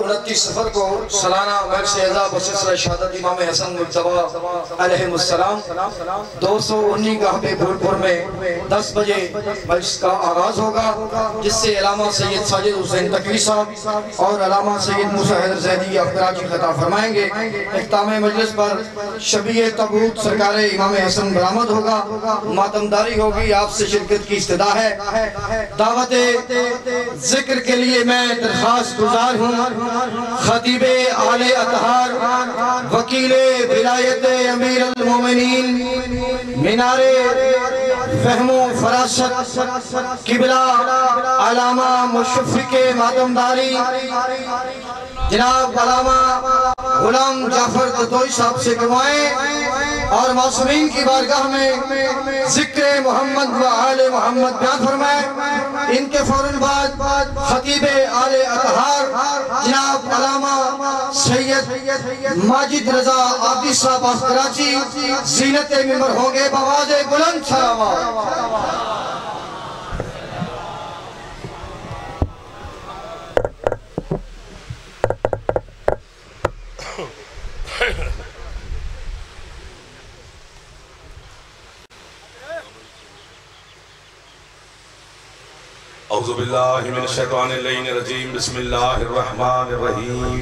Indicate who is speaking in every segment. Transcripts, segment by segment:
Speaker 1: 29 सफर को सालाना वर्ष एजाब व सिलसिला शहादत इमाम हसन मुज्तबा अलैहिस्सलाम 219 गाह पे भूलपुर में 10 बजे मजलिस का आगाज होगा, जिससे अल्लामा सैयद साजिद हुसैन तकवी साहब और अल्लामा सैयद मूसा हैदर ज़ैदी अफराजी खिताब फरमाएंगे। इख्तिताम मजलिस पर शबीए तबूत सरकार इमाम हसन बरामद होगा, मातमदारी होगी, आपसे शिरकत की इस्तदा है। दावत जिक्र के लिए मैं दरखास्त गुजार हूँ खतीबे आले अतहार वकीले विलायत अमीर अल मोमिनीन मीनारे फहमो फरासत किबला अलामा मुशफ़िक़े मातमदारी जनाब अलामा गुलाम जाफर दतोई साहब से गवाएं और मासूमीन की बारगाह में जिक्र मोहम्मद व आले मोहम्मद बयान फरमाए। इनके फौरन बाद खतीबे आले अतहार जनाब अलामा सैयद माजिद रजा आबदी साहब ऑफ कराची ज़ीनत मिंबर होंगे बवाज़े बुलंद सलावत।
Speaker 2: औज़ु बिल्लाहि मिनश शैतानिर रजीम बिस्मिल्लाहिर रहमानिर रहीम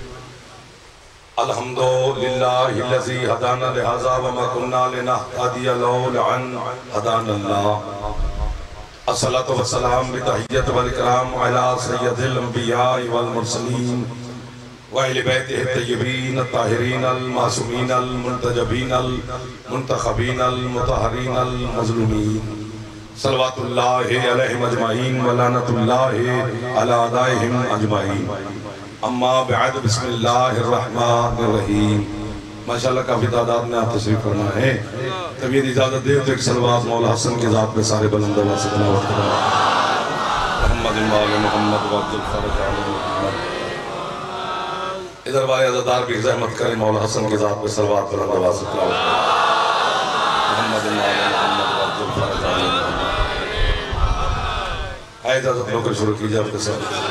Speaker 2: अल्हम्दुलिल्लाहिल्लज़ी हदाना लिहाज़ा व मा कुन्ना लिनहतदिया लौला अन हदानल्लाह। अस्सलातु वस्सलाम बितहिय्यत वल इकराम अला सय्यदिल अंबिया वल मुरसलीन व अहले बैतिहि तय्यबीन ताहिरीन अल मासूमीन अल मुंतजबीन अल मुंतखबीन अल मुतहहरीन अल मज़लूमीन सल्लल्लाहु अलैहि अजमाइन व लानतुल्लाहि अला अदाइहिम अजमाइन। अम्मा बअद बिस्मिल्लाहिर रहमानिर रहीम। माशाअल्लाह काफी तादाद में आप तशरीफ फरमा है। तबीयत इजाजत दे तो एक सलवात मौला हसन के ज़ात पे सारे बुलंद आवाज़ से तिलावत करें। मोहम्मद वाले मोहम्मद वअब्दुल फरज आले मोहम्मद। इधर वाले अज़ादार भी ज़हमत करें, मौला हसन के ज़ात पे सलवात बुलंद आवाज़ से तिलावत करें। मोहम्मद वाले मोहम्मद वअब्दुल फरज आले मोहम्मद। इजाजत होकर शुरू कीजिए आपके साथ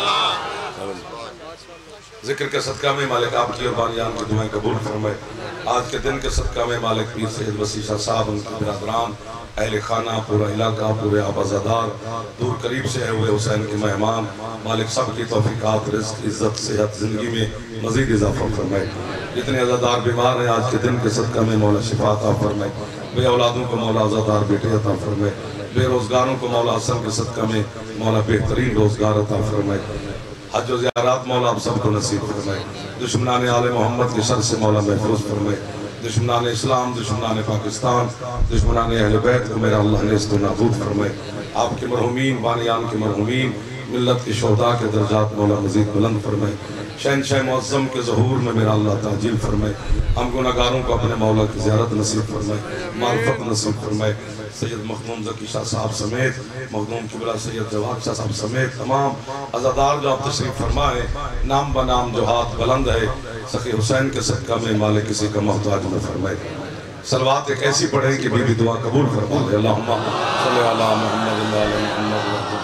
Speaker 2: जिक्र के सदका में मालिक आपकी और बानियान की दुआएं कबूल फरमाए। आज के दिन के सदका में मालिक पीर सैयद वसी शाह साहब, उनके बिरादरान, अहले खाना, पूरा इलाका, पूरे आबाज़ादार, दूर करीब से आए हुए हुसैन के मेहमान, मालिक सब की तौफीकात, रिज़्क़, इज़्ज़त, सेहत, ज़िंदगी में मज़ीद इजाफ़ा फरमाए। जितने अज़ादार बीमार हैं आज के दिन के सदका में मौला शिफा अता फरमाए। बे औलादों को मौला अज़ादार बेटे अता फरमाए। बेरोज़गारों को मौला हसन के सदका में मौला बेहतरीन रोज़गार अता फरमाए। हज व ज़ियारत मौला आप सबको नसीब फरमाए। दुश्मनाने आले मोहम्मद के शर से मौला महफूज फरमाए। दुश्मनाने इस्लाम, दुश्मनाने पाकिस्तान, दुश्मनाने अहले बैत को मेरा अल्लाह ने इस्तो नाबूद फरमाए। आपके मरहूमीन, बानियान के मरहूमीन, मिल्लत के शोहदा के दर्जात मौला मज़ीद बुलंद फरमाए। शहनशाह मुअज़्ज़म के ज़हूर में मेरा अल्लाह ताजील फरमाए। हम गुनाहगारों को अपने मौला की ज़ियारत नसीब फरमाए, मार्फत नसीब फरमाए। सैयद मखदूम ज़की शाह साहब समेत, मखदूम किबला सैयद जवाद शाह साहब समेत तमाम अज़ादार जो आप तशरीफ़ फरमाए, नाम ब नाम जो हाथ बुलंद है, सखी हुसैन के सदका में मालिक किसी का मोहताज न फरमाए। सलवात एक ऐसी पढ़े कि बीबी दुआ कबूल फरमाए। अल्लाहुम्मा सल्लि अला मुहम्मद व अला मुहम्मद।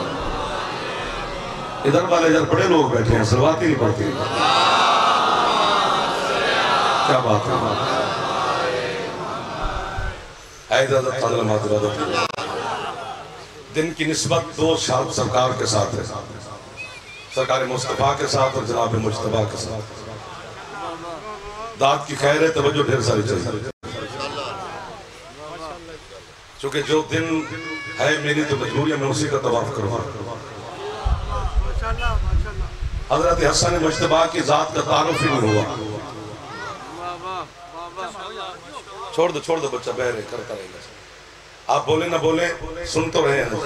Speaker 2: इधर वाले इधर बड़े लोग बैठे हैं, सलवात ही नहीं पढ़ते। क्या बात है। दिन की निस्बत दो शाह सरकार के साथ है, सरकार मुस्तफा के साथ और जनाब मुज्तबा के साथ। दाद की खैर है, तवज्जो ढेर सारी चाहिए, क्योंकि जो दिन है मेरी तो मजबूरी है, मैं उसी का तवाफ करूँगा। हजरत हसन मुज्तबा की जात का तारुफ ही नहीं हुआ। छोड़ दो बच्चा बह रहे, करता रहेगा। आप बोले ना बोले, सुन तो रहे हैं।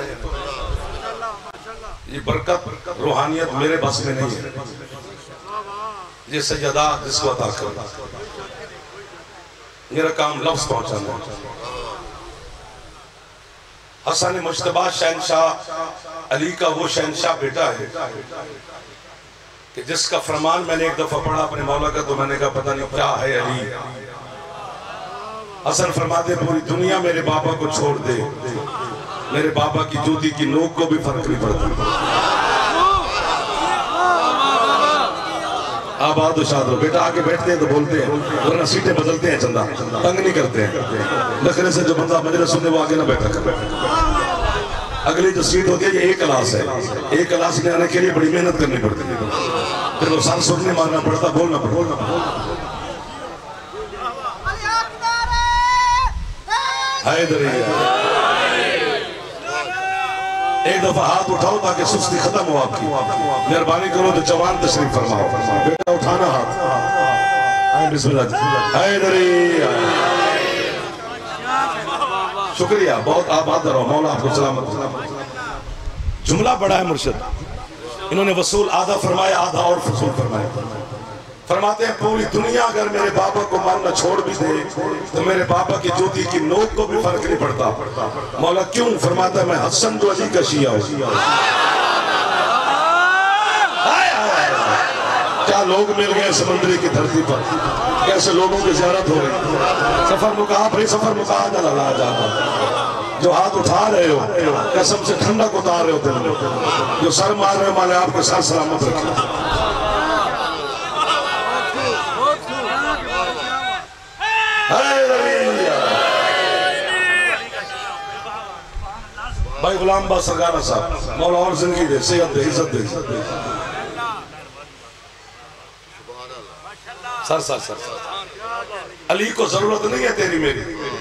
Speaker 2: ये बरकत रूहानियत मेरे बस में नहीं है, ये सैयदा जिसको अता कर। मेरा काम लफ्ज पहुंचाना है। हसन मुज्तबा शहनशाह अली का वो शहनशाह बेटा है कि जिसका फरमान मैंने एक दफा पढ़ा अपने मौला का, तो मैंने कहा पता नहीं क्या है अली। हसन फरमाते पूरी दुनिया मेरे बाबा को छोड़ दे, मेरे बाबा की जूती की नोक को भी फर्क नहीं पड़ता। आबाद शाद हो। बेटा आके बैठते हैं तो बोलते हैं, वरना सीटें बदलते हैं, चंदा तंग नहीं करते हैं। नखरे से जो बंदा मजलिस सुनने वो आगे ना बैठा कर। अगली जो सीट होती है ये एक क्लास है, एक क्लास में आने के लिए बड़ी मेहनत करनी पड़ती है, फिर वो सर सुनने मारना पड़ता, बोलना पड़ता। एक दफा हाथ उठाओ ताकि सुस्ती खत्म हो आपकी। मेहरबानी करो तो जवान तशरीफ फरमाओ। बेटा उठाना हाथ। शुक्रिया, बहुत आबाद रहो, मौला आपको सलामत। जुमला बड़ा है मुर्शिद, इन्होंने वसूल आधा फरमाया, आधा और फसूल फरमाया। फरमाते हैं पूरी दुनिया अगर मेरे बाबा को मानना छोड़ भी दे तो मेरे बाबा की जूती की नोक को भी फर्क नहीं पड़ता। मौला क्यों? फरमाता है मैं हसन जो अली का शिया हूं। क्या लोग मिल गए समुद्री की धरती पर, कैसे लोगों की ज़ियारत हो गई। सफर मुका भाई, सफर मुका जाता। जो हाथ उठा रहे हो कसम से ठंडक उतार रहे हो दिल में, जो सर मार रहे हो माले आपके सर सलामत रखे। भाई गुलाम बा सरगाना साहब, मौला और जिंदगी दे, सेहत दे, इज्जत दे। Sir sir sir sir Ali को जरूरत नहीं है तेरी मेरी।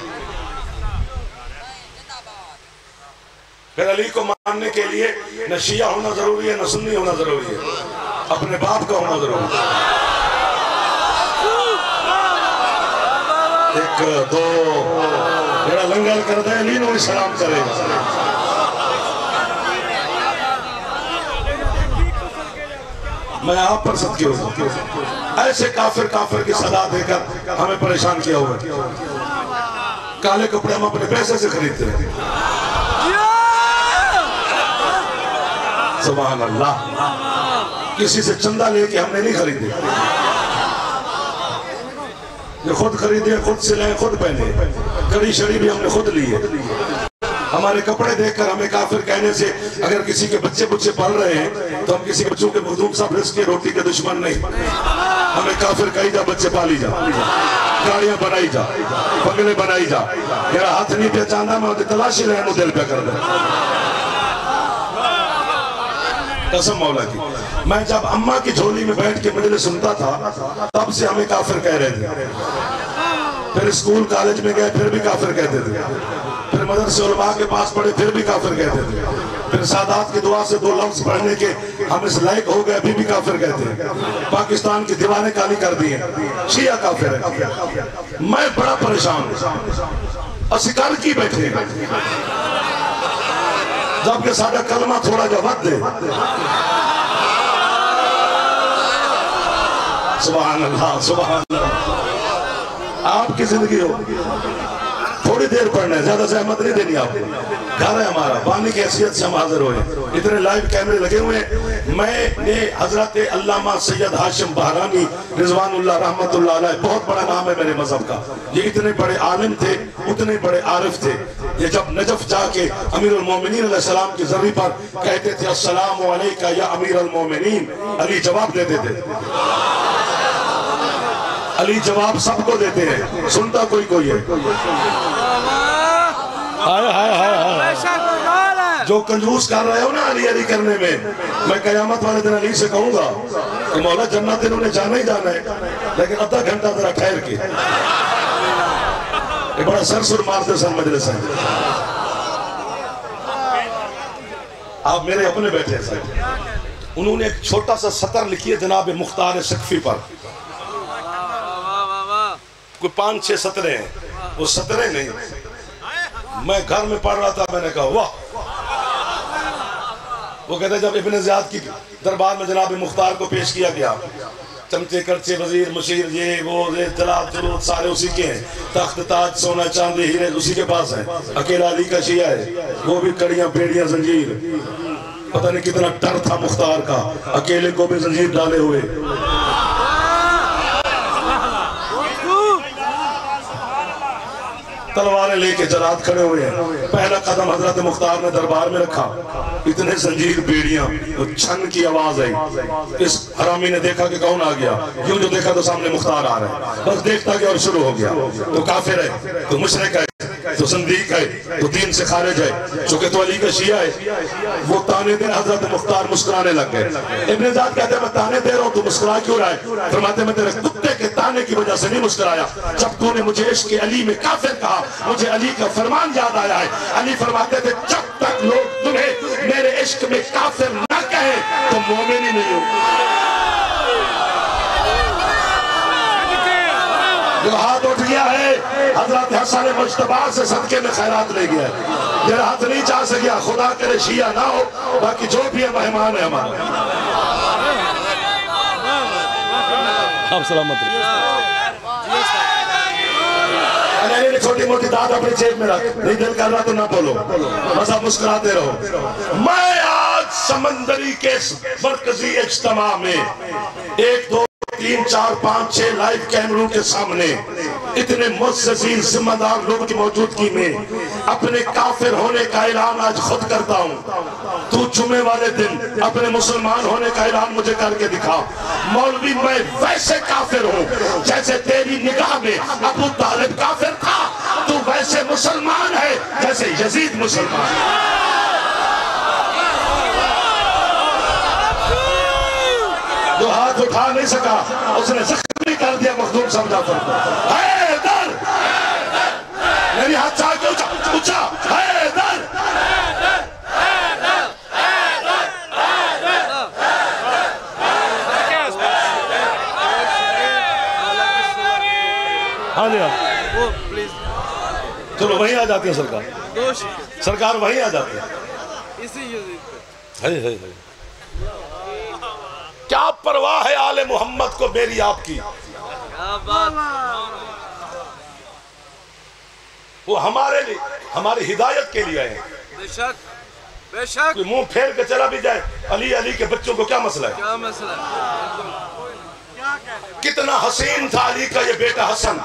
Speaker 2: फिर अली को मानने के लिए न शिया होना जरूरी है, न सुन्नी होना जरूरी है, अपने बाप का होना जरूरी है। एक दो जरा लंगर कर दे, अली नूं सलाम करेगा। मैं आप पर सदके हूं, ऐसे काफिर काफिर की सदा देकर हमें परेशान किया हुआ है। काले कपड़े हम अपने पैसे से खरीदते हैं। सुभान अल्लाह, किसी से चंदा लेके हमने नहीं खरीदे, ये खुद खरीदे, खुद सिलाए, खुद पहने। कड़ी शड़ी भी हमने खुद ली है। हमारे कपड़े देखकर हमें काफिर कहने से, अगर किसी के बच्चे बुच्चे पल रहे हैं तो हम किसी बच्चों के मखदूम साहब रिस्क के रोटी के दुश्मन नहीं। हमें काफिर कही जा, बच्चे पाली जा, गाड़ियां बनाई जा, बंगले बनाई जा, मेरा हाथ नहीं पहचाना मैं तलाशी लेने दिल पे कर दे। कसम मौला की, मैं जब अम्मा की झोली में बैठ के मजलिस सुनता था तब से हमें काफिर कह रहे थे। फिर स्कूल कॉलेज में गए फिर भी काफिर कहते थे, फिर मदरसे उलमा के पास पढ़े फिर भी काफिर कहते थे, फिर सादात की दुआ से 2 लफ्ज पढ़ने के हम इस लायक हो गए अभी भी काफिर कहते हैं। पाकिस्तान की दीवाने काली कर दी है, शिया काफिर है। मैं बड़ा परेशान हूं, असिकार की बैठे जबकि साडा कलमा थोड़ा जा वध दे। सुभान अल्लाह, सुभान अल्लाह। आपकी जिंदगी हो, थोड़ी देर पढ़ना है, ज्यादा सहमत नहीं देनी आपको। घर है हमारा, पानी की हैसियत से हम हाजिर हुए, इतने लाइव कैमरे लगे हुए हैं। मैंने हजरत अल्लामा सैयद हाशिम बहरानी रिजवानुल्लाह रहमतुल्लाह अलैह, बहुत बड़ा नाम है मेरे मजहब का, ये इतने बड़े आलिम थे, उतने बड़े आरिफ थे। ये जब नजफ जाके अमीरुल मोमिनीन अलैहिस्सलाम की जर्री पर कहते थे अस्सलामु अलैका या अमीरुल मोमिनीन, अली जवाब देते थे। अली जवाब सबको देते हैं, सुनता कोई कोई है। हाय हाय हाय हाय। जो कंजूस कर रहे हो ना अली अली करने में, मैं कयामत वाले दिन अली से कहूंगा कि मौला जन्नत इन्होंने जाना ही जाना है, लेकिन आधा घंटा जरा ठहर के। एक बड़ा सरसुर मारते सन मजलिस है। आप मेरे अपने बैठे हैं, उन्होंने एक छोटा सा सतर लिखी है जनाब मुख्तार सकफी पर, कोई 5-6 सतरे हैं, वो सतरे नहीं। मैं घर में पढ़ रहा था, मैंने कहा वाह। वो कहते जब इब्ने ज़ियाद की दरबार में जनाब मुख्तार को पेश किया गया, चमचे करचे वजीर मुशीर ये वो तलाब जरूरत सारे उसी के हैं, तख्त ताज सोना चांदी हीरे उसी के पास है। अकेला अली का शिया है, वो भी कड़ियां बेड़ियां जंजीर, पता नहीं कितना डर था मुख्तार का, अकेले को भी जंजीर डाले हुए। तलवारें लेके जलाद खड़े हुए हैं। पहला कदम हजरत मुख्तार ने दरबार में रखा, इतने जंजीर बेड़ियां, तो छन की आवाज आई। इस हरामी ने देखा कि कौन आ गया, यूं जो देखा तो सामने मुख्तार आ रहा है, बस देखता गया और शुरू हो गया। तो काफिर है, तो मुशरिक है, तो संदीक है, तो दीन से खारिज है, चूंकि तो अली का शिया है। वो ताने दे, हजरत मुख्तार मुस्कुराने लग गए। इब्न ज़ाद कहते हैं मैं ताने दे रहा हूँ, तू मुस्कुरा क्यों रहा है? फरमाते मैं तेरे कुत्ते के ताने की वजह से नहीं मुस्कुराया, जब तूने मुझे इश्क के अली में काफिर कहा, मुझे अली का फरमान याद आया है। अली फरमाते थे जब तक लोग तुम्हें मेरे इश्क में काफिर न कहे तो मोमिन ही नहीं हो। जो हाथ उठ गया है हजरत हसन मुज्तबा से सदके में खैरात ले गया है। मेरा हाथ नहीं जा सकिया, खुदा करे शिया ना हो, बाकी जो भी है मेहमान है हमारा। आप सलामत छोटी मोटी दाद अपनी जेब में रख, नहीं दिल कर रहा तो ना बोलो, बस आप मुस्कुराते रहो। मैं आज समंदरी के मरकजी इज्तिमा में 1 2 3 4 5 6 लाइव कैमरों के सामने इतने मुअज़्ज़िज़ीन जिम्मेदार लोगों की मौजूदगी में अपने काफिर होने का ऐलान आज खुद करता हूँ। तू जुमे वाले दिन अपने मुसलमान होने का ऐलान मुझे करके दिखा। मौलवी मैं वैसे काफिर हूँ जैसे तेरी निगाह में अबू तालिब काफिर था, तू वैसे मुसलमान है जैसे यजीद मुसलमान। जो हाथ उठा नहीं सका उसने जख्मी कर दिया मखदूम समझा पर। हैदर मेरी हाथ चाह के ऊंचा, हैदर हाँ जी वो प्लीज चलो वहीं आ जाते हैं सरकार, सरकार वहीं आ जाते हैं इसी है। क्या परवाह है आले मोहम्मद को मेरी आपकी, वो हमारे लिए हमारी हिदायत के लिए है। बेशक बेशक कोई मुंह फेर के चला भी जाए, अली अली के बच्चों को क्या मसला है? क्या मसला है? कितना हसीन था अली का ये बेटा हसन।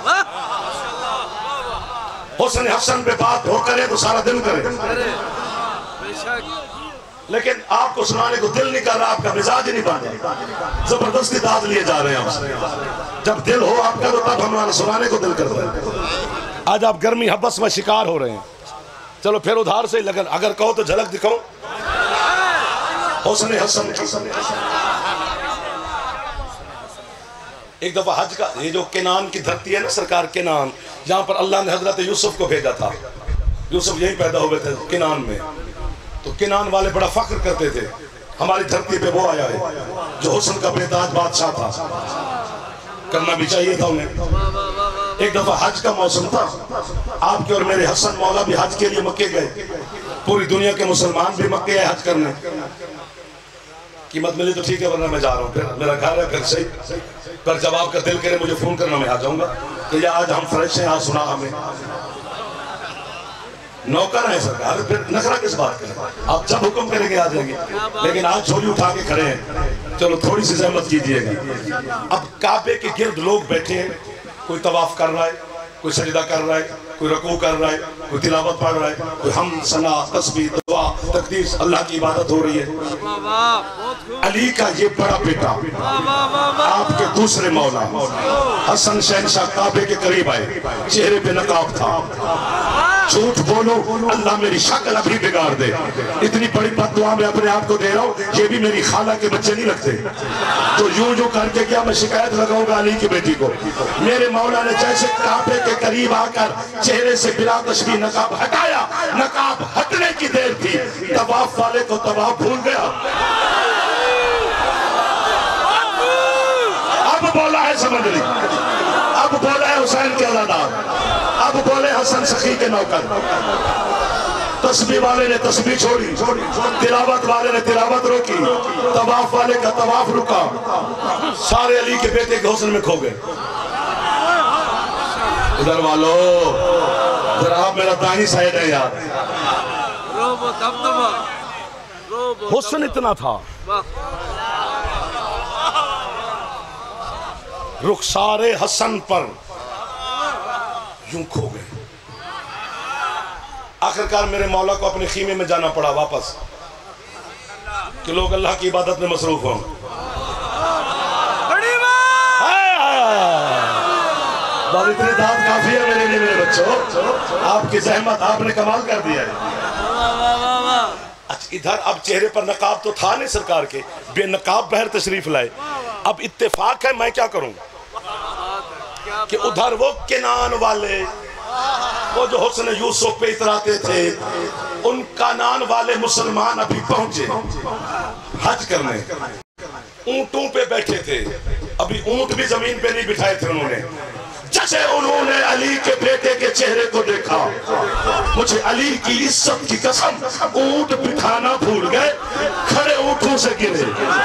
Speaker 2: हुस्न हसन पे बात हो करे तो सारा दिल करे। लेकिन आपको सुनाने को दिल नहीं कर रहा, आपका मिजाज नहीं बन रहा, जबरदस्ती दाद लिए जा रहे हैं आपसे। जब दिल हो आपका तो तब हमारा सुनाने को दिल करता है। आज आप गर्मी हबस में शिकार हो रहे हैं। चलो फिर उधार से लगन, अगर कहो तो झलक दिखाओ हुस्न हसन की। एक दफा हज का ये जो केनान की धरती है ना सरकार, केनान जहां पर अल्लाह ने हजरत यूसुफ को भेजा था, यूसुफ यही पैदा हुए थे केनान में। तो केनान वाले बड़ा फख्र करते थे हमारी धरती पे वो आया है जो हुस्न का बेताज बादशाह था, करना भी चाहिए था उन्हें। एक दफा हज का मौसम था, आपके और मेरे हसन मौला भी हज के लिए मक्के गए, पूरी दुनिया के मुसलमान भी मक्के गए हज करने। कीमत मिली तो ठीक है, वरना मैं जा रहा हूँ, फिर मेरा घर है फिर सही। पर जब आपका दिल करे मुझे फोन करना, मैं आ जाऊंगा। तो आज हम फ्रेश हैं, आज सुना हमें नौकर है सरकार, फिर नखरा किस बात का? आप जब हुक्म करेंगे आ जाएंगे, लेकिन आज झोली उठा के खड़े हैं, चलो थोड़ी सी जहमत कीजिएगा। अब काबे के गिर्द लोग बैठे हैं, कोई तवाफ कर रहा है, कोई सजदा कर रहा है, कोई रकू कर रहा है, कोई तिलावत पढ़ रहा है, कोई हम सना तस्बीह दुआ तकदीस अल्लाह की इबादत हो रही है। अली का ये बड़ा बेटा आपके दूसरे मौला हसन शहनशाह काबे के करीब आए, चेहरे पे नकाब था। झूठ बोलो अल्लाह मेरी शक्ल अभी बिगाड़ दे, इतनी बड़ी बददुआ मैं अपने आप को दे रहा हूँ। ये भी मेरी खाला के बच्चे नहीं लगते, तो यूं जो करके क्या मैं शिकायत लगाऊंगा अली की बेटी को। मेरे मौला ने जैसे काबे के करीब आकर चेहरे से बिला तशबीह नकाब हटाया, नकाब हटने की देर थी, तवाफ वाले को तवाफ भूल गया। अब बोला है समझ ली, अब बोला है हुसैन के औलादार, अब बोले हसन सखी के नौकर। तस्बीह वाले ने तस्बीह छोड़ी, तिलावत वाले ने तिलावत रोकी, तवाफ वाले का तवाफ रुका, सारे अली के बेटे के हुस्न में खो गए। इधर वालों जरा आप मेरा दाहिनी साइड है यार। हुस्न इतना था, रुखसारे हसन पर यूं खो गए। आखिरकार मेरे मौला को अपने खीमे में जाना पड़ा वापस कि लोग अल्लाह की इबादत में मसरूफ हों। इतनी दाद काफी है मेरे लिए मेरे बच्चों, आपकी जहमत आपने कमाल कर दिया है। अच्छा इधर अब चेहरे पर नकाब तो था नहीं सरकार के, बेनकाब बहर तशरीफ लाए। अब इत्तेफाक है, मैं क्या करूं कि उधर वो किनान वाले, वो जो हुस्न यूसुफ पे इतराते थे, उन कानान वाले मुसलमान अभी पहुंचे हज करने, ऊंटों पे बैठे थे। अभी ऊंट भी जमीन पे नहीं बिठाए थे उन्होंने। जैसे उन्होंने अली के बेटे के चेहरे को देखा, मुझे अली की इज्जत की कसम, ऊंट बिठाना भूल गए, खड़े ऊंटों से गिरे।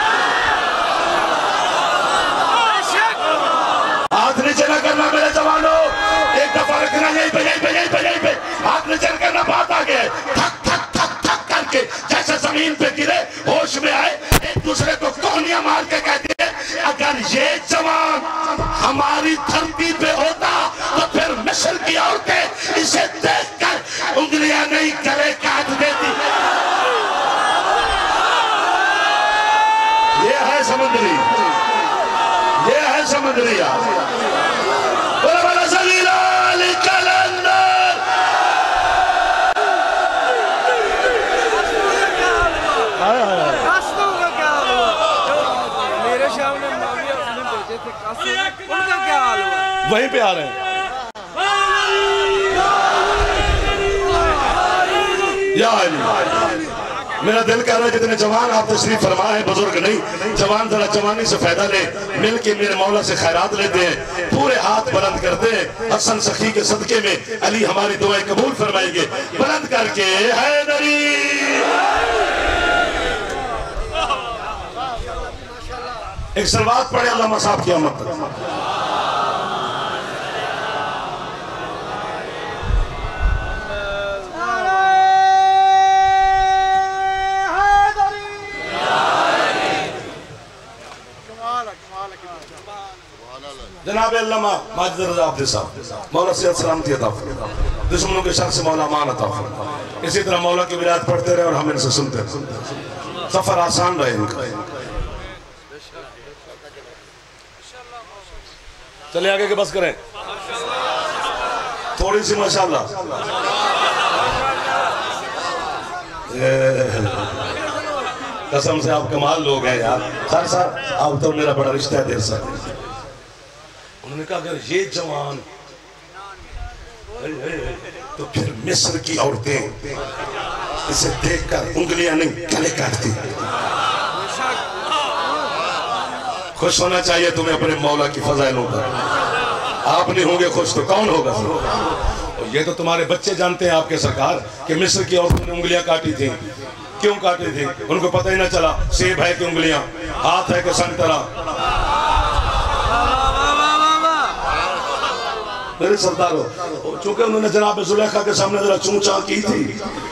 Speaker 2: हाथ नीचे न करना मेरे जवानों, एक दफा रखना यहीं पे यहीं पे यहीं पे यहीं पे, हाथ नीचे न करना, बात आ गया। थक थक थक थक करके जैसे जमीन पे गिरे, होश में आए, एक दूसरे को कोहनियां मार के कहते हैं अगर ये जवान हमारी धरती पे होता तो फिर मिस्र की औरतें इसे देखकर उंगलियां नहीं गले काट देती। ये है समुद्री, ये है समुद्रिया। वहीं पे आ रहे हैं। या मेरा दिल कर रहा है जितने जवान आप तशरीफ फरमा है, बुजुर्ग नहीं, जवान जरा जवानी से फायदा ले, मिल के मेरे मौला से खैरात लेते हैं, पूरे हाथ बुलंद करते हैं। हसन सखी के सदके में अली हमारी दुआएं कबूल फरमाएंगे। बुलंद करके हैदरी। एक सलवात पढ़े अल्लामा साहब की आमद तक। जनाब अल्लामा माजिद रज़ा आफज़ी साहब, मौला सेहत सलामती अता फरमाए, दुश्मनों के शर से मौला अमान अता फरमाए। इसी तरह मौला की विलायत पढ़ते रहे और हम इनसे सुनते रहे, सफर आसान रहे इनका। चले आगे के बस करें थोड़ी सी माशाल्लाह। कसम से आप कमाल लोग हैं यार। सर सर आप तो मेरा बड़ा रिश्ता है देर सर। उन्होंने कहा अगर ये जवान तो फिर मिस्र की औरतें इसे देखकर उंगलियां नहीं गले काटती। खुश होना चाहिए तुम्हें अपने मौला की फजाइलों पर। आप नहीं होंगे खुश तो कौन होगा? और ये तो तुम्हारे बच्चे जानते हैं आपके सरकार कि मिस्र की औरतों ने उंगलियां काटी थी। क्यों काटी थी? उनको पता ही ना चला सेब है कि उंगलियां, हाथ है कि संतरा। मेरे सरदारों, चूंकि उन्होंने जनाब जुलेखा के सामने जरा चूंचा की थी,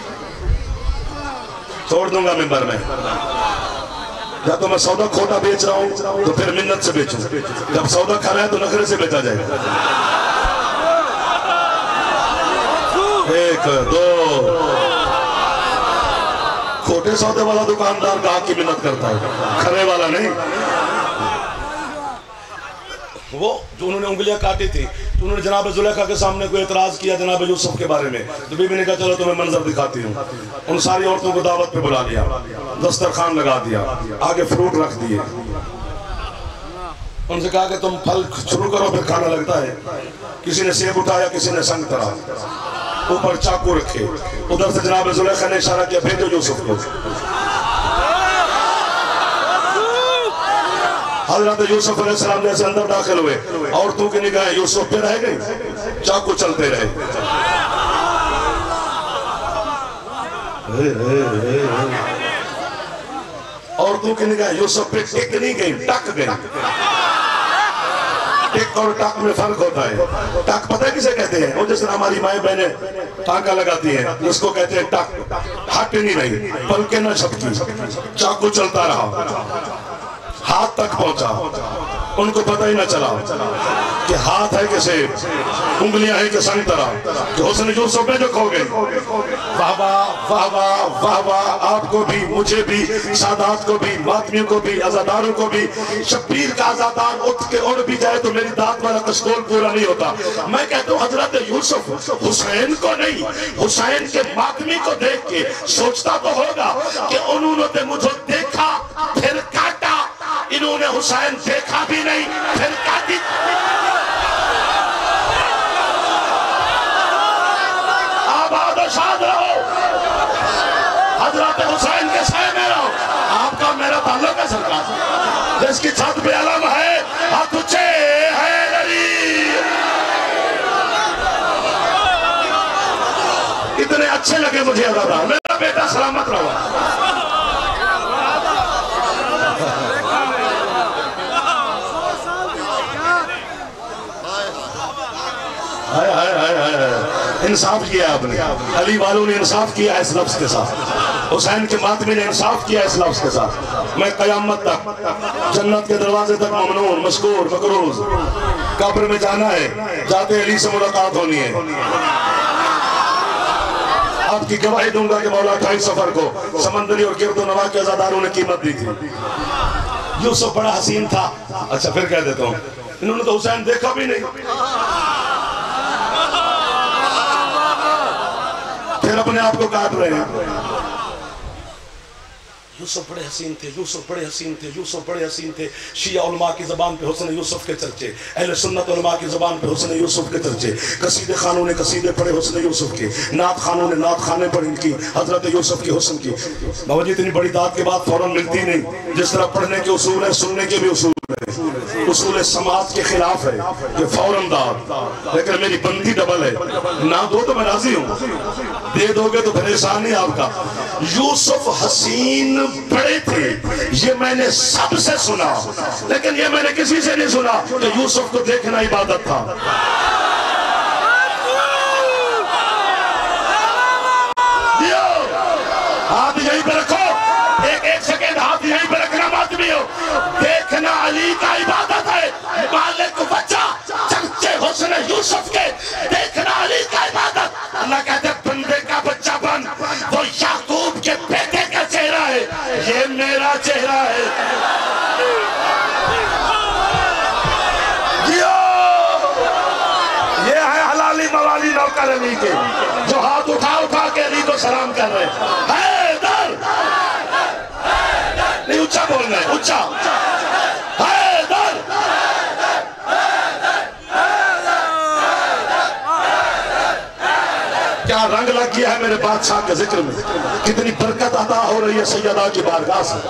Speaker 2: छोड़ दूंगा मिंबर में। या तो मैं सौदा खोटा बेच रहा हूं तो फिर मिन्नत से बेचूं, जब सौदा खा रहा है तो नखरे से बेचा जाएगा। एक दो खोटे सौदे वाला दुकानदार गाहक की मिन्नत करता है, खरे वाला नहीं। वो जो उन्होंने उंगलियां काटी थी तो उन्होंने जनाब जुलेखा के सामने कोई एतराज किया जनाब यूसुफ के बारे में, तो बीबी ने कहा चलो तुम्हें मंजर दिखाती हूँ। उन सारी औरतों को दावत पे बुला लिया, दस्तरखान लगा दिया, आगे फ्रूट रख दिए, उनसे कहा कि तुम फल शुरू करो फिर खाना लगता है। किसी ने सेब उठाया, किसी ने संतरा, ऊपर चाकू रखे। उधर से जनाब जुलेखा ने इशारा किया भेजो यूसुफ को। हज़रत यूसुफ अलैहिस्सलाम जैसे अंदर दाखिल हुए, औरतों की निगाहें यूसुफ पे रह गई, चाकू चलते रहे। औरतों की निगाहें यूसुफ पे टिक नहीं गई, टक गई। टिक और टक में फर्क होता है। टक पता है किसे कहते हैं? वो जैसे हमारी माए बहनें टांका लगाती हैं, उसको कहते हैं टक। हट नहीं रही, पलके न झपकी, चाकू चलता रहा, हाथ तक पहुंचा। उनको पता ही ना चला कि हाथ है कि सेब, उंगलियां हैं कि संतरा, कि हुस्न यूसुफ में जो खो गए। वाह वाह वाह वाह वाह वाह, आपको भी, मुझे भी, सादात को भी, मातमियों को भी, आजादारों को भी। शब्बीर का आजादार उठ के उड़ भी जाए तो मेरी दांत वाला कशकोल पूरा नहीं होता। मैं कहता हूँ हजरत यूसुफ हुसैन को नहीं, हुसैन के मातमी को देख के सोचता तो होगा कि उन्होंने मुझे देखा फिर काटा, इन्होंने हुसैन देखा भी नहीं फिर काटी। आबाद और शाद रहो, हजरत हुसैन के साए में रहो। आपका मेरा ताल्लुक है सरकार, जिसकी छत पे अलम है हाथ ऊंचे है गरीब। इतने अच्छे लगे मुझे अदादार, मेरा बेटा सलामत रहो। इंसाफ किया आपने, अली वालों ने इंसाफ किया इस लफ्ज के साथ, हुसैन के मातमी ने इंसाफ किया इस लफ्ज के साथ। मैं कयामत तक जन्नत के दरवाजे तक ममनून, मशकूर, मकरूज, कब्र में जाना है, जाते अली से मुलाकात होनी है। आपकी गवाही दूंगा कि मौला 28 सफर को समंदरी और गिरदो नवा के आजादारों ने कीमत दी थी। यूसुफ बड़ा हसीन था। अच्छा फिर कह देता हूँ, इन्होंने तो हुसैन देखा भी नहीं, फिर अपने आप को काट रहे हैं। यूसुफ बड़े हसीन थे, यूसुफ बड़े हसीन थे, यूसुफ बड़े हसीन थे। शिया उलमा की ज़बान पे हुस्न यूसुफ के चर्चे, अहले सुन्नत उलमा की ज़बान पे हुस्न यूसुफ के चर्चे, कसीदे खानों ने कसीदे पढ़े हुस्न यूसुफ के, नात खानों ने नात खाने पढ़ी इनकी, हजरत यूसुफ की हुस्न की। बाबा जी इतनी बड़ी दात के बाद फौरन मिलती नहीं। जिस तरह पढ़ने के उसूल है, सुनने के भी उसूल है। उसूल समाज के खिलाफ है ये फौरन दात, लेकिन मेरी बंदी डबल है, ना दो तो मैं राजी हूँ, दे दोगे तो परेशान नहीं आपका। यूसुफ हसीन बड़े थे, ये मैंने सबसे सुना, लेकिन ये मैंने किसी से नहीं सुना कि यूसुफ को देखना इबादत था। हाथ यहीं पे रखो, एक सेकेंड हाथ यहीं पे रखना मत भी हो। देखना अली का इबादत है, मालिक बच्चा चमचे हुस्न यूसुफ के, देखना अली का इबादत। अल्लाह कहते बंदे का बच्चा बन, वो याकूब के बेटे का चेहरा है, ये मेरा चेहरा है। ये है हलाली मवाली नौकर अली के, जो हाथ उठा उठा के अली को सलाम कर रहे हैं। नहीं ऊंचा बोलना है, ऊंचा। क्या रंग लग गया है मेरे बादशाह के जिक्र में, कितनी बरकत अता हो रही है सैयदा की बारगाह से।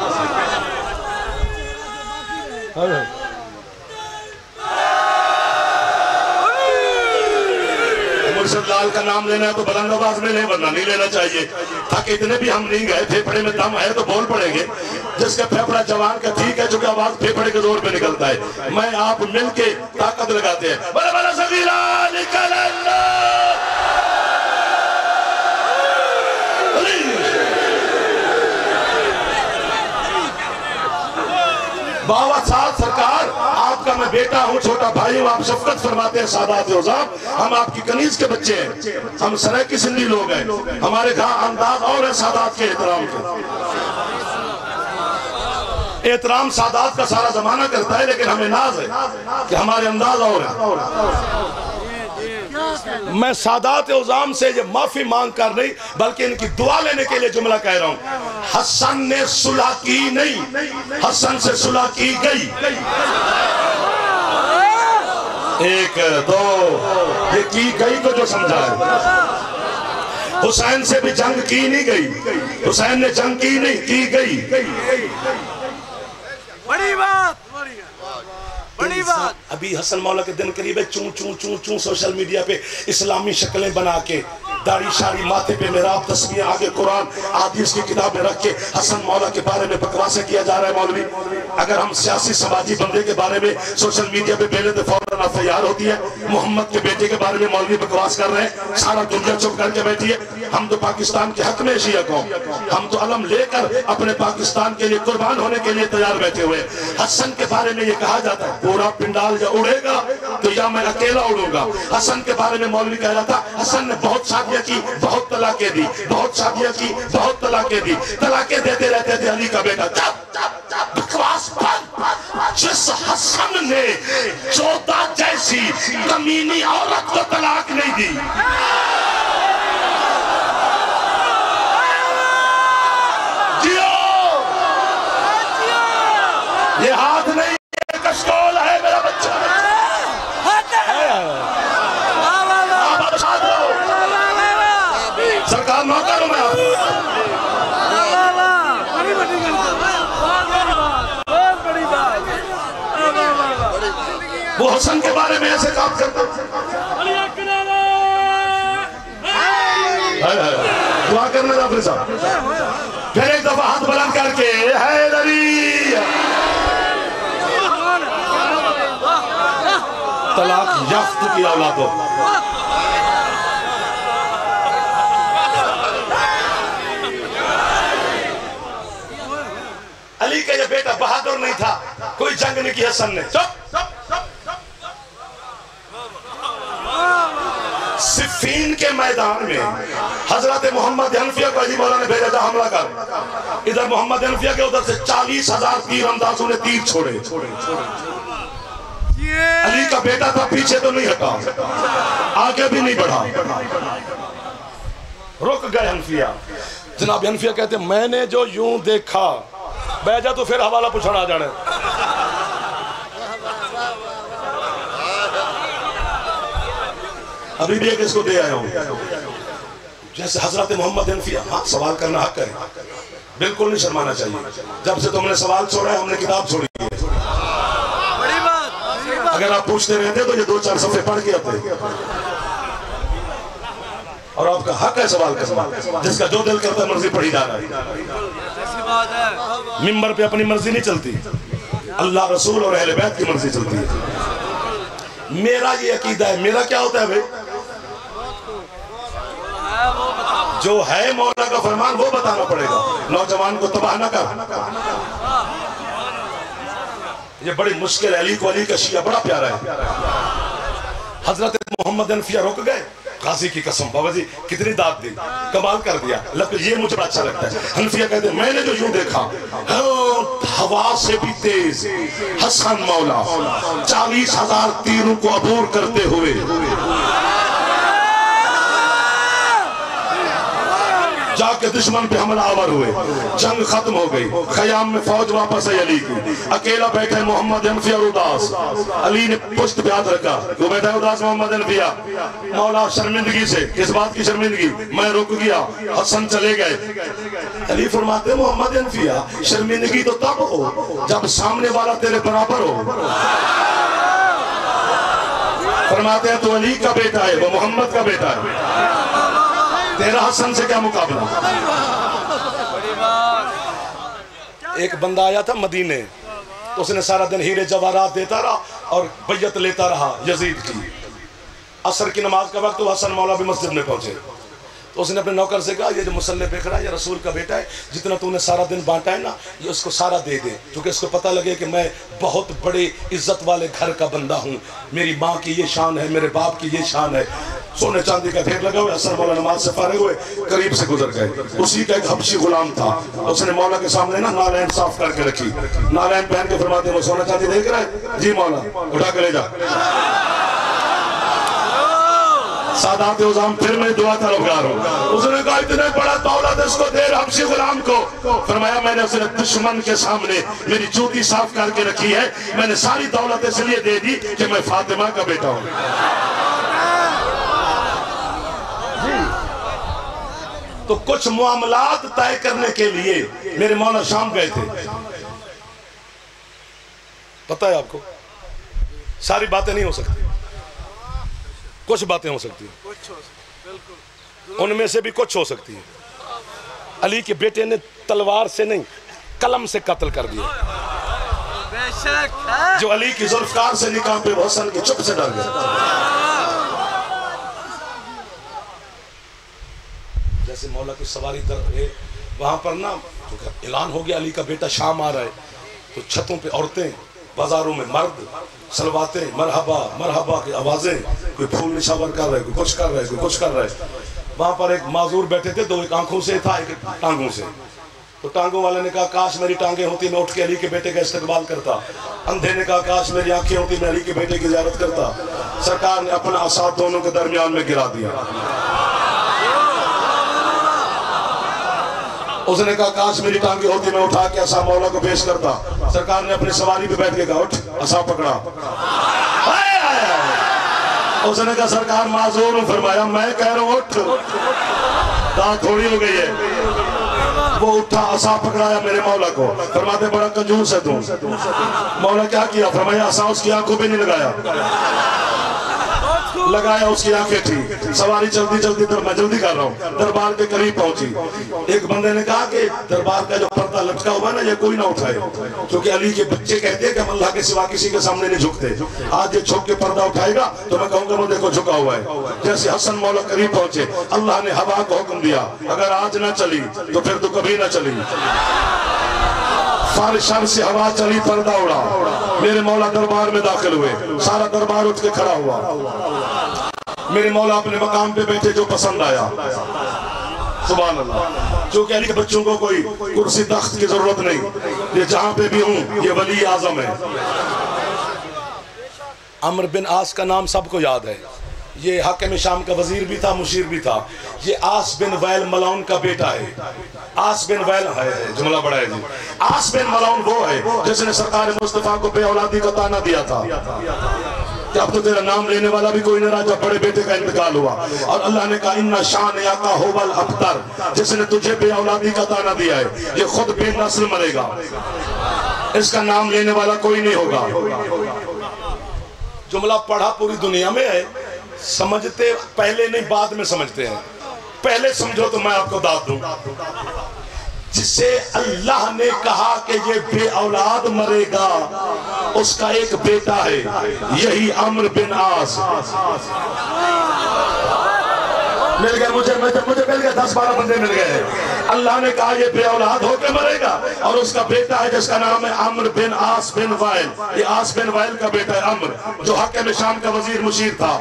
Speaker 2: मुर्शिद लाल का नाम लेना है तो बुलंद आवाज में नहीं, वरना नहीं लेना चाहिए। ताकि इतने भी हम नहीं गए, फेफड़े में दम है तो बोल पड़ेंगे। जिसका फेफड़ा जवान का ठीक है, जो कि आवाज फेफड़े के जोर पे निकलता है। मैं आप मिलके ताकत लगाते हैं। बड़ा बड़ा सगीरा निकल बाबा साहब सरकार, आपका मैं बेटा हूँ, छोटा भाई हूँ, आप शफकत फरमाते हैं सादात औज़ाब, हम आपकी कनीज के बच्चे हैं, हम सरायकी सिंधी लोग हैं, हमारे यहाँ अंदाज और है सादात के एहतराम का। एहतराम सादात का सारा जमाना करता है, लेकिन हमें नाज है कि हमारे अंदाज और है। मैं सादात औज़ाम से ये माफी मांग कर नहीं, बल्कि इनकी दुआ लेने के लिए जुमला कह रहा हूँ। हसन ने सुलह की नहीं, हसन से सुलह की गई। एक दो, ये की गई को जो समझा है। हुसैन से भी जंग की नहीं गई, हुसैन ने जंग की नहीं, की गई।
Speaker 3: बड़ी बात, बड़ी बात।
Speaker 2: अभी हसन मौला के दिन करीब है, चू चू चू चू सोशल मीडिया पे इस्लामी शक्लें बना के
Speaker 4: दाढ़ी शाड़ी माथे पे मेराब तस्वीर आगे कुरान हदीस की किताब में रख के हसन मौला के बारे में बकवासें किया जा रहा है मौलवी। अगर हम सियासी समाजी बंदे के बारे में सोशल मीडिया पे पहले तो फौरन तैयार होती है। मोहम्मद के बेटे के बारे में मौलवी बकवास कर रहे हैं, सारा दुनिया चुप करके बैठी है। हम तो पाकिस्तान के हक में शिया कौम, हम तो अलम लेकर अपने पाकिस्तान के लिए कुर्बान होने के लिए तैयार बैठे हुए। हसन के बारे में ये कहा जाता है पूरा पिंडाल या उड़ेगा तो या मैं अकेला उड़ूंगा। हसन के बारे में मौलवी कह रहा था हसन ने बहुत शादियां की, बहुत तलाकें दी, बहुत शादियां की, बहुत तलाकें दी, तलाकें देते रहते थे अली का बेटा। बकवास बंद। जिस हसन ने 14 जैसी कमीनी औरत को तलाक नहीं दी, ये हाथ नहीं कशकोल है मेरा बच्चा। सरकार नौकर में वो हसन के बारे में ऐसे काम करता। दुआ करने जाफरी साहब फिर एक दफा हाथ बुलंद करके हैदरी तलाक याफ्त की औलाद हो। अली का ये बेटा बहादुर नहीं था, कोई जंग नहीं की हसन ने। सिफीन के मैदान में हजरत मोहम्मद हनफिया को अली मौला ने भेजा था हमला कर। इधर मोहम्मद हनफिया के उधर से 40,000 तीर अंदाजों ने तीर छोड़े। अली का बेटा था, पीछे तो नहीं हटा, आगे भी नहीं बढ़ा, रुक गए हनफिया। जनाब हनफिया कहते मैंने जो यूं देखा बैजा तो फिर हवाला पूछना आ जाने। अभी भी एक इसको दे आया हूं जैसे हजरत मोहम्मद हनफिया। हाँ, सवाल करना हक है, बिल्कुल नहीं शर्माना चाहिए। जब से तुमने सवाल छोड़ा है हमने किताब छोड़ी है। अगर आप पूछते रहते तो ये 2-4 सफ़े पढ़ के आते। और आपका हक है सवाल करना, जिसका जो दिल करता मर्जी पढ़ी जा रहा है। मिंबर पे अपनी मर्जी नहीं चलती, अल्लाह रसूल और अहले बैत की मर्जी चलती है। मेरा ये अकीदा है। मेरा क्या होता है भाई? जो है मौला का फरमान वो बताना पड़ेगा। नौजवान को तबाह न कर। ये बड़ी मुश्किल है। अली को अली का शिया बड़ा प्यारा है। हजरत मोहम्मद हनफिया रुक गए। काजी की कसम बाबा जी कितनी दाद दी, कमाल कर दिया। ये मुझे बड़ा अच्छा लगता है। हनफिया कहते मैंने जो यूं देखा, हवा से भी तेज हसन मौला 40,000 तीरों को अबूर करते हुए जाके दुश्मन पे हमला आवर हुए। जंग खत्म हो गई, खयाम में फौज वापस आई अली की। अकेला बैठे मोहम्मद हनफिया उदास। अली ने पुश्त पे हाथ रखा, वो बैठा उदास मोहम्मद हनफिया। मौला शर्मिंदगी से, किस बात की शर्मिंदगी? मैं रुक गया, हसन चले गए। अली फरमाते मोहम्मद हनफिया शर्मिंदगी तो तब हो जब सामने वाला तेरे बराबर हो। फरमाते हैं तो अली का बेटा है, वो मोहम्मद का बेटा है, तेरा हसन से क्या मुकाबला। एक बंदा आया था मदीने, तो उसने सारा दिन हीरे जवाहरात देता रहा और बैयत लेता रहा यजीद की। असर की नमाज का वक्त, तो हसन मौला भी मस्जिद में पहुंचे। तो उसने अपने नौकर से कहा ये जो मुसल्ले पे खड़ा है ये रसूल का बेटा है, जितना तूने सारा दिन बांटा है ना ये उसको सारा दे दे, क्योंकि इसको पता लगे कि मैं बहुत बड़े इज्जत वाले घर का बंदा हूँ। मेरी माँ की ये शान है, मेरे बाप की ये शान है। सोने चांदी का ढेर लगा हुआ। हसन मौला नमाज से फारिग हुए, करीब से गुजर गए। उसी का एक हबशी गुलाम था, उसने मौला के सामने ना नालैन साफ करके रखी। नालैन पहन के फरमाते वो सोना चांदी देख रहा है? जी मौला, उठा के ले जा। सादात उज़ाम फिर मैं दुआ तलबगार हूँ। उसने कहा इतने बड़ा दौलत इसको दे हबशी गुलाम को। फरमाया मैंने उसे दुश्मन के सामने मेरी जूती साफ करके रखी है। मैंने सारी दौलत इसलिए दे दी कि मैं फातिमा का बेटा हूँ। तो कुछ मामलात तय करने के लिए मेरे मौला शाम गए थे। पता है आपको, सारी बातें नहीं हो सकती, कुछ बातें हो सकती हैं। उनमें से भी कुछ हो सकती है। अली के बेटे ने तलवार से नहीं कलम से कत्ल कर दिया।
Speaker 3: बेशक
Speaker 4: जो अली की जुल्फकार से निकाह पे हसन के चुप से डर गया। जैसे मौला की सवारी वहां पर ना ऐलान हो गया अली का बेटा शाम आ रहा है, तो छतों पे औरतें, बाजारों में मर्द सलवाते मरहबा मरहबा की आवाजें, कोई फूल निशावर कर रहे, कोई कुछ कर रहे, कोई कुछ कर रहे। वहां पर एक माजूर बैठे थे, दो एक आंखों से था, एक टांगों से। तो टांगों वाले ने कहा काश मेरी टांगे होती मैं उठ के अली के बेटे का इस्तकबाल करता। अंधे ने कहा काश मेरी आंखें होती मैं अली के बेटे की ज़ियारत करता। सरकार ने अपना असा दोनों के दरमियान में गिरा दिया। उसने कहा काश मेरी टांगे होती मैं उठा के असा मौला को पेश करता। सरकार ने अपनी सवारी पे बैठ के कहा उठ, असा पकड़ा। उसने कहा सरकार माजूर हूं। फरमाया मैं कह रहा हूं उठ, दांत थोड़ी हो गई है। वो उठा, असा पकड़ाया मेरे मौला को। फरमाते बड़ा कंजूस है तू। मौला क्या किया? फरमाया असा उसकी आंखों पे नहीं लगाया उसकी आंखें थी। सवारी चलती चलती मैं जल्दी कर रहा हूँ, दरबार के करीब पहुंची। एक बंदे ने कहा कि दरबार का जो पर्दा लटका हुआ है ना ये कोई ना उठाए, क्योंकि अली के बच्चे कहते हैं कि हम अल्लाह के सिवा किसी के सामने नहीं झुकते। आज ये झुक के पर्दा उठाएगा तो मैं कहूंगा वो देखो झुका हुआ है। जैसे हसन मौला करीब पहुंचे, अल्लाह ने हवा को हुक्म दिया अगर आज ना चली तो फिर तो कभी ना चली। फारिशान से हवा चली, पर्दा उड़ा, मेरे मौला दरबार में दाखिल हुए। सारा दरबार उठ के खड़ा हुआ। मेरे मौला अपने मकाम पे बैठे, जो पसंद आया। सुभान अल्लाह। जो कि अली के बच्चों को कोई कुर्सी तख्त की जरूरत नहीं, ये जहां पे भी हूं ये वली आजम है। अम्र बिन आस का नाम सबको याद है। ये हाकिम शाम का वजीर भी था, मुशीर भी था। ये आस बिन वैल मलाउन का बेटा है। आस बिन वैल है, जुमला बड़ा है जी। आस बिन मलाउन वो है जिसने सरकार मुस्तफा को बेऔलादी का ताना दिया था कि अब तो तेरा नाम लेने वाला भी कोई न रहा। जब बड़े बेटे का इंतकाल हुआ और अल्लाह ने कहा इन्ना शान याका होबल अब्तर, जिसने तुझे बेऔलादी का ताना दिया है ये खुद बेनस्ल मरेगा, इसका नाम लेने वाला कोई नहीं होगा। जुमला पढ़ा पूरी दुनिया में है, समझते पहले नहीं बाद में समझते हैं। पहले समझो तो मैं आपको दाद दूं। जिसे अल्लाह ने कहा कि ये बे औलाद मरेगा, उसका एक बेटा है, यही अम्र बिन आस। मिल गया मुझे मिल गया 10-12 बंदे मिल गए। अल्लाह ने कहा ये बे औलाद होकर मरेगा और उसका बेटा है जिसका नाम है अम्र बिन आस बिन वाइल। ये आस बिन वाइल का बेटा है अम्र, जो हाकिम शाम का वजीर मुशीर था।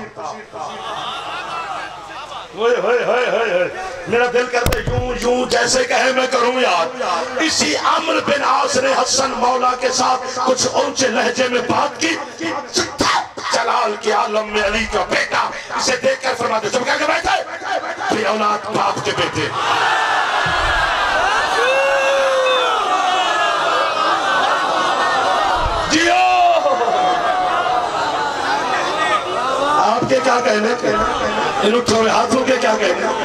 Speaker 4: मेरा दिल करता है यूं यूं जैसे कहे मैं करूं यार। इसी अम्र बिन आस ने हसन मौला के साथ कुछ ऊंचे लहजे में बात की। जलाल के आलम में अली का बेटा, इसे देखकर फरमाते चुप करके बैठे, बे औलाद बाप के बेटे। जियो। आपके क्या कहने, इन उठे हुए हाथों के क्या कहने।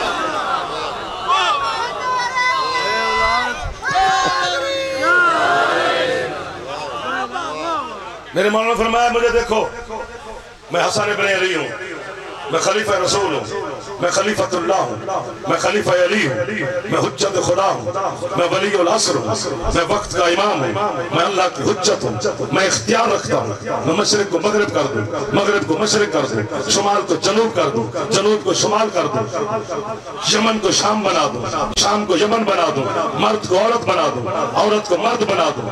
Speaker 4: मेरे मौला ने फरमाया मुझे देखो, मैं हसन इब्न अली हूँ, मैं खलीफा रसूल हूँ, मैं खलीफतुल्लाह हूँ, मैं खलीफा अली हूँ, मैं हुज्जत खुदा हूँ, मैं वली उल असर हूँ, मैं वक्त का इमाम हूँ, मैं अल्लाह की हुज्जत हूँ, मैं इख्तियार रखता हूँ, मैं मशरिक को मगरिब कर दूँ, मगरिब को मशरिक कर दूँ, शुमाल को जनूब कर दूँ, जनूब को शुमाल कर दूँ, यमन को शाम बना दूँ, शाम को यमन बना दूँ, मर्द को औरत बना दूँ, औरत को मर्द बना दूँ।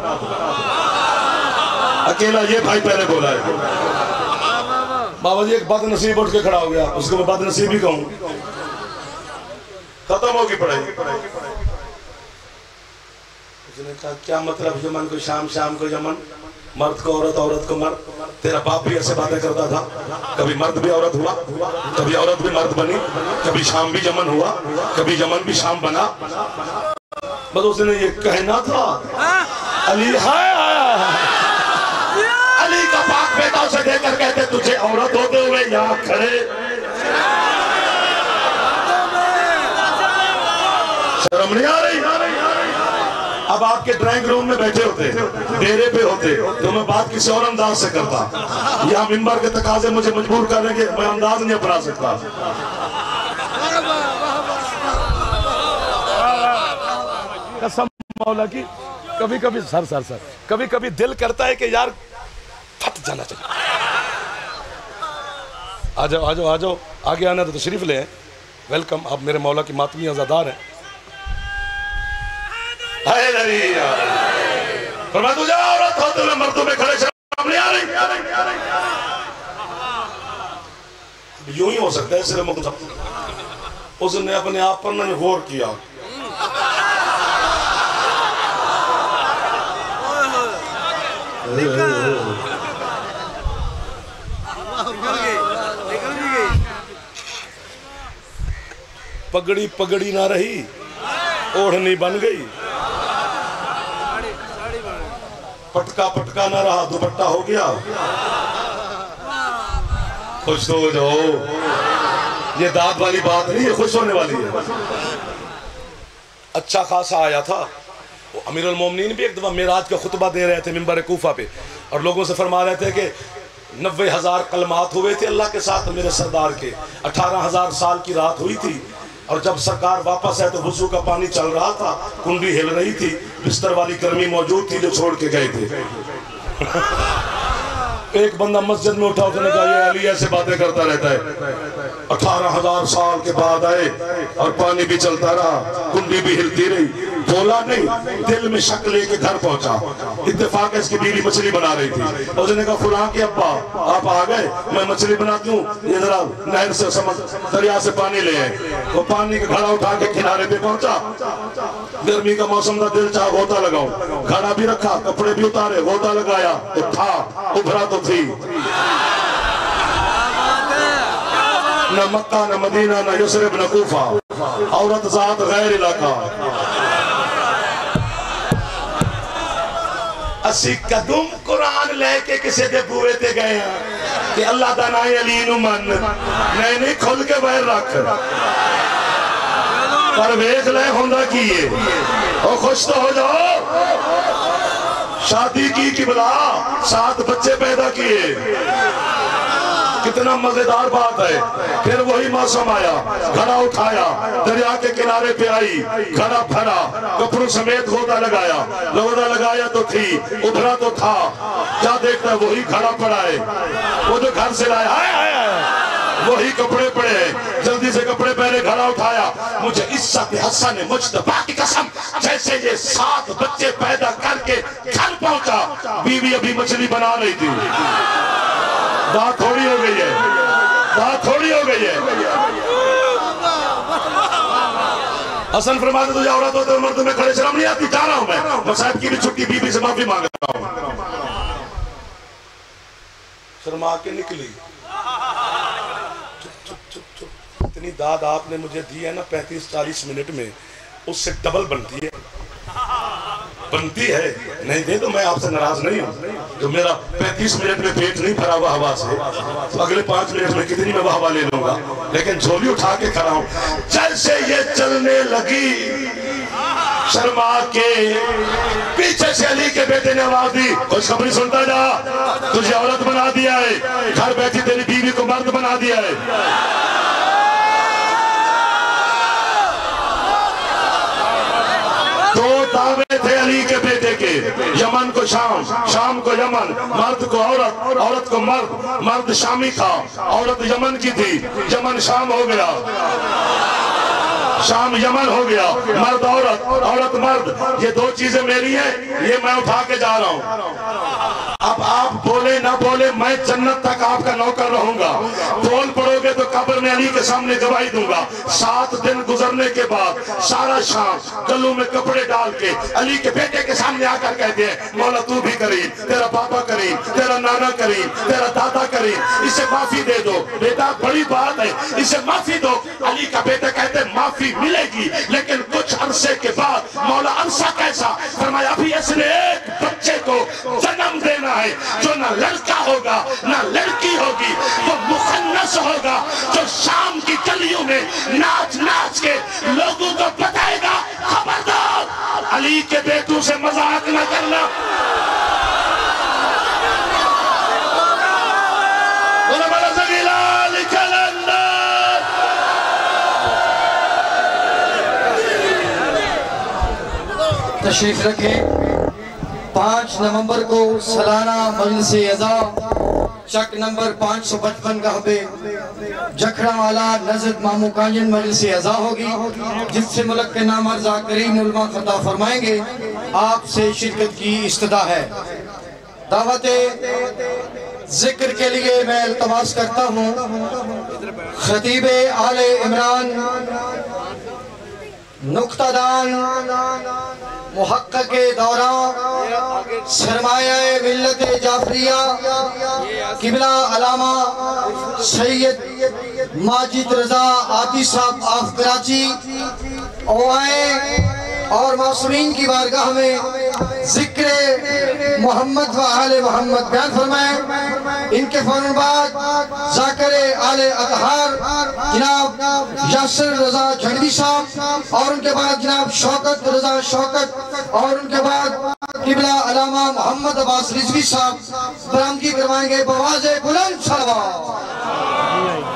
Speaker 4: अकेला ये भाई पहले बोला है। बाबा जी एक बदनसीब उठ के खड़ा हो गया, उसको मैं बदनसीब ही कहूं। खत्म होगी पढ़ाई। उसने कहा क्या मतलब यमन को शाम, शाम को यमन, मर्द को औरत, औरत को मर्द। तेरा बाप भी ऐसे बातें करता था, कभी मर्द भी औरत हुआ, कभी औरत भी मर्द बनी, कभी शाम भी यमन हुआ, कभी यमन भी शाम बना। बस उसने ये कहना था अली है, अली का पाक बेटा उसे देखकर कहते तुझे औरत होते हुए यहाँ खड़े, शर्म नहीं आ रही। अब आपके ड्राइंग रूम में बैठे होते, डेरे पे होते, तो मैं बात किसी और अंदाज से करता। यहाँ मिंबर के तकाजे मुझे मजबूर करने के मैं अंदाज नहीं अपना सकता। कसम मौला की। कभी कभी सर सर सर कभी कभी दिल करता है कि यार फट जाना चाहिए। आ जाओ आ जाओ आ जाओ, आगे आना तो तशरीफ ले। वेलकम, आप मेरे मौला की मातमी अज़ादार हैं। औरत होते हुए मर्दों में खड़े शर्म नहीं आ रही। यूं ही हो सकता है सिर्फ उसने अपने आप पर नहीं गौर किया। पगड़ी पगड़ी ना रही, ओढ़नी बन गई। पटका पटका ना रहा, दुपट्टा हो गया। खुश तो हो जाओ, ये दाद वाली बात नहीं है, खुश होने वाली है। अच्छा खासा आया था वो अमीरुल मोमिनीन भी एक दफा मेराज का खुतबा दे रहे थे मिंबर कूफा पे, और लोगों से फरमा रहे थे कि 90,000 कलमात हुए थे अल्लाह के साथ मेरे सरदार के। 18,000 साल की रात हुई थी, और जब सरकार वापस आए तो वुजू का पानी चल रहा था, कुंडी हिल रही थी, बिस्तर वाली गर्मी मौजूद थी जो छोड़ के गए थे। एक बंदा मस्जिद में उठा, उसने कहा ये अली ऐसे बातें करता रहता है। 18,000 साल के बाद आए और पानी भी चलता रहा, कुंडी भी हिलती रही, बोला नहीं, दिल में शक लेके घर पहुंचा। इत्तेफाक है इसकी बीवी मछली बना रही थी, उसने कहा फुला के अब्बा आप आ गए, मैं मछली बनाती हूँ, ये जरा नहर से दरिया से पानी ले आए। वो पानी का घड़ा उठा के किनारे पे पहुंचा। गर्मी का मौसम था, दिल चाह गोता लगाऊं, घड़ा भी रखा, कपड़े भी उतारे, गोता लगाया, उठा, उभरा तो थी न मक्का न मदीना न यसरिब न कूफा, औरत ज़ात गैर इलाका। असी कदम कुरान लेके किसी दे बुए ते गए हैं कि अल्लाह दा नाम अली नु मन नहीं खुल के बाहर रख, पर वेख ले होंदा की है। ओ खुश तो हो जाओ, शादी की किबला, 7 बच्चे पैदा किए, कितना मजेदार बात है। फिर वही मौसम आया, घड़ा उठाया, दरिया के किनारे पे आई, घड़ा भरा, कपड़ों समेत गोता लगाया, गोता लगाया तो थी, उभरा तो था, क्या देखता है वही घड़ा पड़ा है, वो जो घर से लाया वही कपड़े पड़े हैं, जल्दी से कपड़े पहने, घड़ा उठाया। मुझे इज्जत हसन मुज्तबा की कसम, जैसे ये 7 बच्चे पैदा करके घर पहुंचा, बीवी अभी मछली बना रही थी। बात थोड़ी हो गई है, बात थोड़ी हो गई है। हसन फरमाते तुझे औरत होते मर्द में खड़े शर्म नहीं आती, जा रहा हूं मैं साहब की भी छुट्टी, बीवी से माफी मांग रहा हूं। शर्मा के निकली, इतनी दाद आपने मुझे दी है ना 35-40 मिनट में, उससे डबल बनती है, बनती है। नहीं दे तो मैं आपसे नाराज नहीं हूं। जो मेरा 35 मिनट में पेट नहीं भरा हुआ हवा से, तो अगले 5 मिनट में कितनी मैं हवा ले लूंगा, लेकिन झोली उठा के खड़ा हूं। जैसे ये चलने लगी, शर्मा के पीछे से अली के बेटे ने आवाज दी, खुशखबरी सुनता जा, तुझे औरत बना दिया है, घर बैठी तेरी बीवी को मर्द बना दिया है। दो दावे थे अली के बेटे के, यमन को शाम, शाम को यमन, मर्द को औरत, औरत को मर्द, मर्द शामी था, औरत यमन की थी, यमन शाम हो गया, शाम यमन हो गया, मर्द औरत, औरत मर्द, ये 2 चीजें मेरी हैं, ये मैं उठा के जा रहा हूं। अब आप बोले ना बोले, मैं जन्नत तक आपका नौकर रहूंगा। बोल पड़ोगे तो कब्र में अली के सामने गवाही दूंगा। 7 दिन गुजरने के बाद सारा शाम गलों में कपड़े डाल के अली के बेटे के सामने आकर कहते हैं, मौला तू भी करीम, तेरा पापा करीम, तेरा नाना करीम, तेरा दादा करीम, इसे माफी दे दो। बेटा बड़ी बात है, इसे माफी दो। अली का बेटा कहते माफी मिलेगी, लेकिन कुछ अरसे के बाद। मौला अरसा कैसा? फरमाया अभी इसने एक बच्चे को जन्म देना है जो ना लड़का होगा ना लड़की होगी, वो मुखन्नस होगा, जो शाम की गलियों में नाच नाच के लोगों को बताएगा। खबरदार अली के बेटों से मजाक न करना।
Speaker 1: तशरीफ रखें। 5 नवंबर को सालाना मजलिस अज़ा चक नंबर 555 गहबे जखड़ा वाला नजर मामू कांजन मजलिस अज़ा होगी, जिससे मुल्क के नाम ज़ाकिरीन उलमा खता फरमाएंगे। आपसे शिरकत की इस्तदा है। दावत जिक्र के लिए मैं इल्तमास करता हूँ खतीब आले इमरान नुक्तादान मुहक्किक़ दौरा सरमाया मिल्लत जाफरिया किबला अलामा सैयद माजिद रजा आती साहब ऑफ कराची आए और मासूमीन की बारगाह में जिक्र मोहम्मद व आले मोहम्मद बयान फरमाए। इनके फौरन बाद ज़ाकिर आले अतहार जनाब यासिर रजा झंडी साहब और उनके बाद जनाब शौकत रजा शौकत और उनके बाद किबला अलामा मोहम्मद अब्बास रिजवी साहब बरामदगी करवाएंगे। बवाज़े बुलंद सलवात।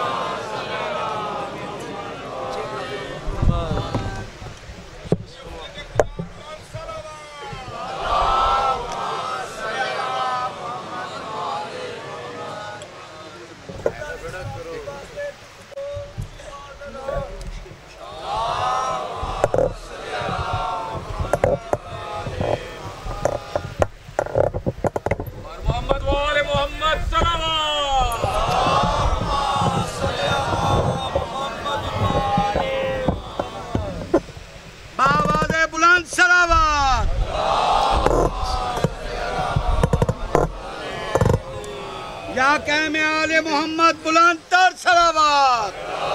Speaker 3: या कहमे आले मोहम्मद बुलंद तर सलावत।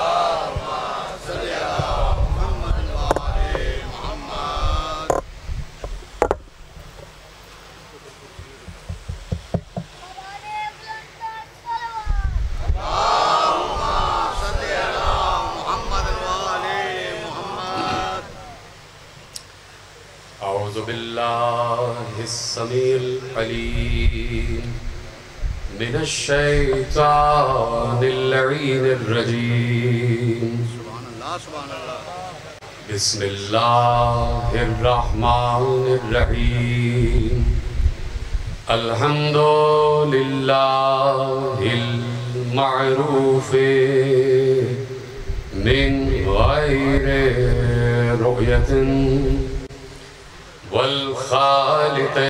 Speaker 5: औज़ु बिल्लाहि समील अलीम मिनश शैतानिर लईनिर रजीम। बिस्मिल्लाहिर रहमानिर रहीम। अल्हम्दुलिल्लाहिल मअरूफ मिन गैरि रुयतिन वल खालिक